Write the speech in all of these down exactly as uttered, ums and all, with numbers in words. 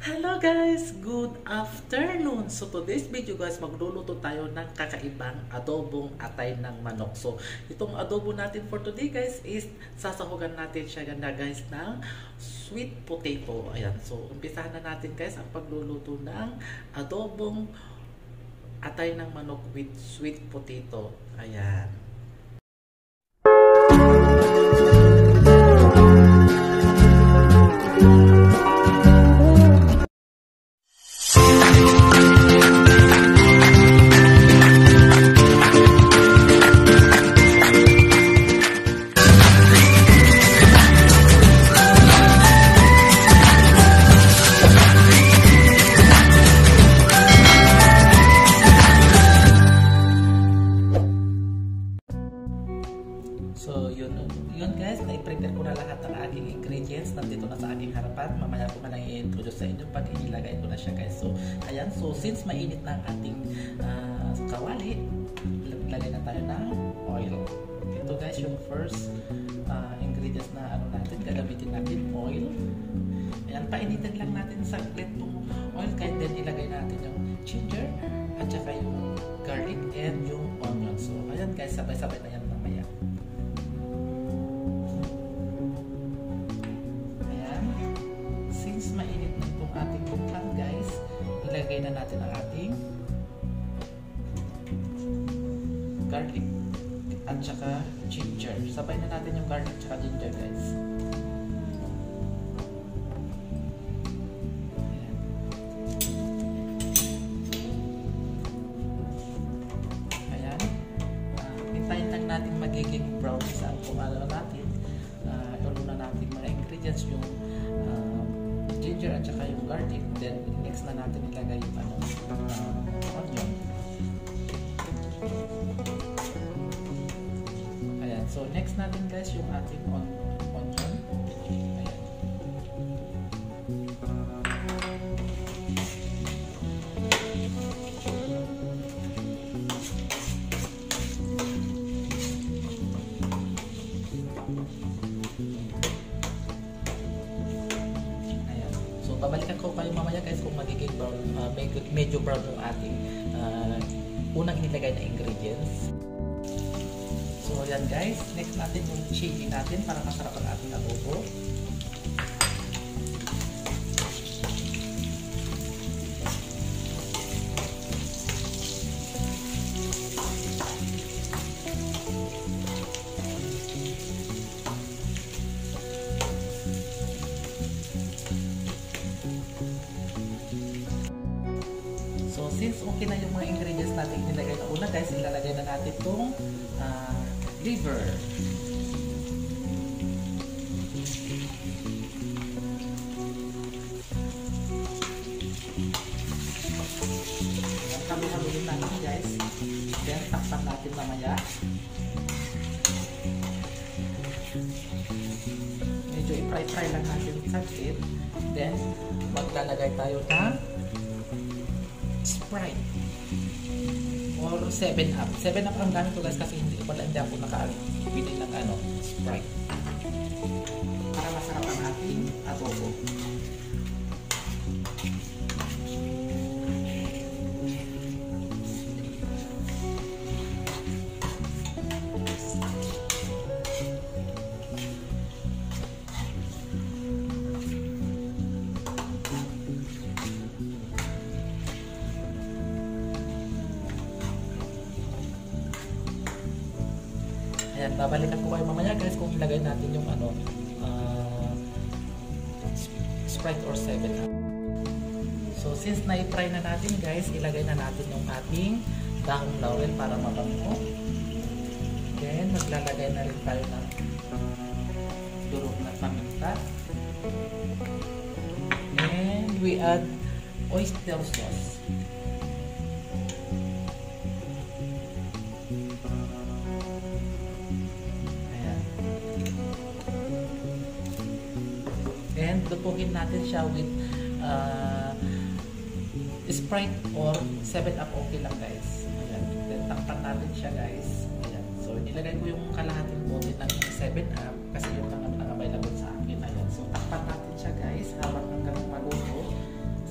Hello guys! Good afternoon! So today's video guys, magluluto tayo ng kakaibang adobong atay ng manok. So itong adobo natin for today guys is sasahugan natin siya ganda guys ng sweet potato. Ayan, so umpisahan na natin guys ang pagluluto ng adobong atay ng manok with sweet potato. Ayan. So yun, yun guys, na-prepare ko na lahat ng aking ingredients. Nandito na sa aking harapan. Mamaya ko na lang i-introduce sa inyo pag inilagay ko na siya guys. So ayan, so since mainit na ang ating uh, kawali, lagay na tayo ng oil. Ito guys yung first uh, ingredients na ano natin, gagamitin natin oil. Ayan, painitin lang natin saglit itong oil, kahit din ilagay natin yung ginger at saka yung garlic and yung onion. So ayan guys, sabay-sabay na yan mamaya. Since mainit na itong ating pan guys, ilagay na natin ang ating garlic at saka ginger. Sabay na natin yung garlic at saka ginger guys. Ayan. Ayan. Uh, hintayin lang natin magiging brown sa kung ano natin. Uh, Ilo na natin mga ingredients, yung ginger at saka yung garlic. Then next na natin ilagay yung ano, uh, onion. Ayan, so next natin guys yung ating on onion. Ayan. Babalikan ko kayo mamaya guys kung magiging brown, uh, medyo, medyo brown yung ating uh, unang nilagay na ingredients. So yan guys, next natin yung chili natin para masarap ang ating adobo. So since okay na yung mga ingredients natin nilagay na una guys, ilalagay na natin itong uh, liver. Halo-haloin natin guys. Then takpan natin mamaya. Medyo i-fry-fry lang natin saglit. Then maglalagay tayo ng Sprite or seven up. seven up ang gamit ko guys kasi hindi wala hindi ako nakabili ng ano, Sprite. Para masarap ang ating adobo. Ayan, babalikan ko kayo mamaya guys kung ilagay natin yung ano, uh, Sprite or seven up. So since na-fry na natin guys, ilagay na natin yung ating dahong laurel para mabango. Then maglalagay na rin tayo ng durog na paminta. And we add oyster sauce. And lutuin natin siya with uh, Sprite or seven up, okay lang guys. Ayan. Then takpan natin siya guys. Ayan. So nilagay ko yung kalahating bote ng seven up kasi yun lang ang available sa akin. Ayan. So takpan natin siya guys habang hanggang maluto.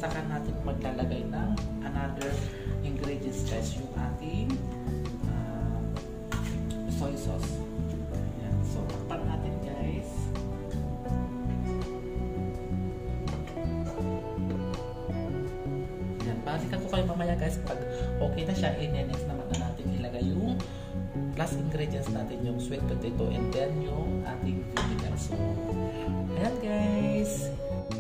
mamaya guys, pag okay na siya, in-next naman na natin ilagay yung last ingredients natin, yung sweet potato and then yung ating vinegar. So, ayan guys.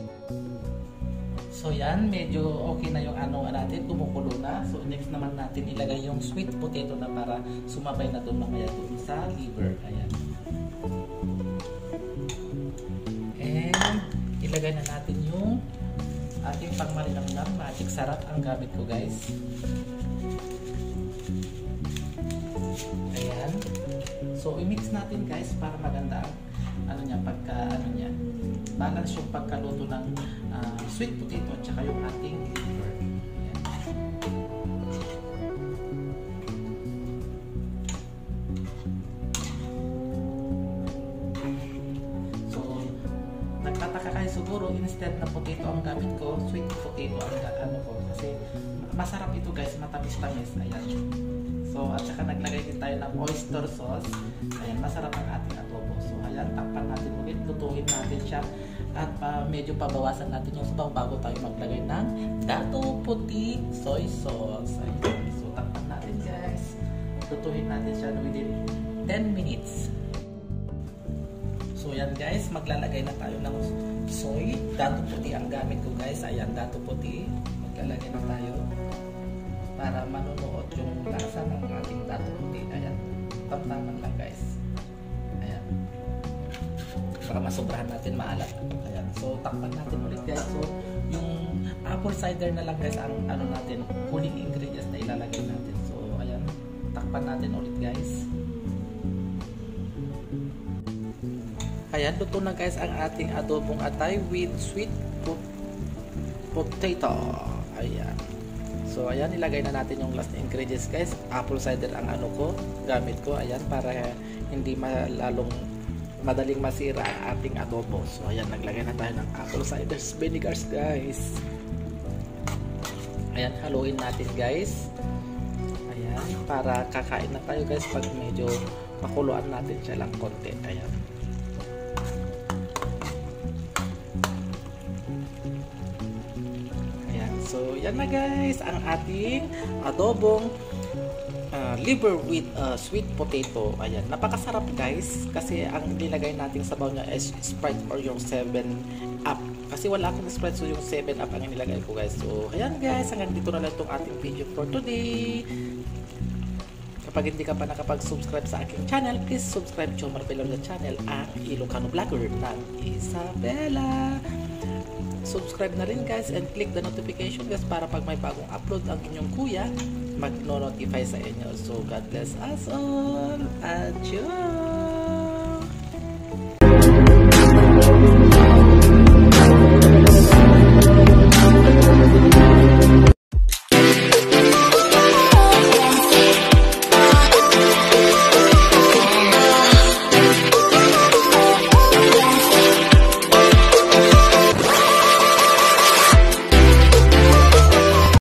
So yan, medyo okay na yung ano natin, kumukulo na. So next naman natin ilagay yung sweet potato na para sumabay na doon mamaya doon sa liver. Ayan. And ilagay na natin yung ating pangmarinamnam magic sarap ang gamit ko guys. Ayan. So i-mix natin guys para maganda ang ano niya, pagka ano niya, balance yung pagkaluto ng uh, sweet potato at saka yung ating liver. Ayan. So nagtataka kayo siguro, instead na potato ang gamit ko, sweet potato ang ano ko, kasi masarap ito guys, matamis-tamis. Ayan. So at saka naglagay din tayo ng oyster sauce. Ayan, masarap ang ating adobo. So ayan, takpan natin ulit, lutuin natin siya at uh, medyo pabawasan natin yung sabaw bago tayo maglagay ng dato puti soy sauce. Ayan. So takpan natin guys, lutuin natin siya within ten minutes. So yan guys, maglalagay na tayo ng soy. Dato puti ang gamit ko guys. Ayan, dato puti. Maglalagay na tayo para manunuot yung lasa ng ating dato puti. Ayan, tamtaman lang guys. Ayan, para masobrahan natin maalat. Ayan, so takpan natin ulit guys. So yung apple cider na lang guys ang ano natin, huling ingredients na ilalagay natin. So ayan, takpan natin ulit guys. Ayan, luto na guys ang ating adobong atay with sweet potato. Ayan. So ayan, ilagay na natin yung last ingredients guys. Apple cider ang ano ko, gamit ko. Ayan, para hindi malalong madaling masira ang ating adobo. So ayan, naglagay na tayo ng apple cider vinegars guys. Ayan, haluin natin guys. Ayan, para kakain na tayo guys pag medyo makuluan natin siya lang konti. Ayan. So, yan na guys, ang ating adobong uh, liver with uh, sweet potato. Ayan, napakasarap guys, kasi ang nilagay nating sabaw niya is Sprite or yung seven up. Kasi wala akong Sprite, so yung seven up ang nilagay ko guys. So, ayan guys, hanggang dito na lang itong ating video for today. Kapag hindi ka pa nakapag-subscribe sa aking channel, please subscribe to Marbelona channel, ang Ilocano Vlogger ng Isabela. Subscribe na rin guys and click the notification guys para pag may bagong upload ang inyong kuya, mag-notify sa inyo. So God bless us all. Adios!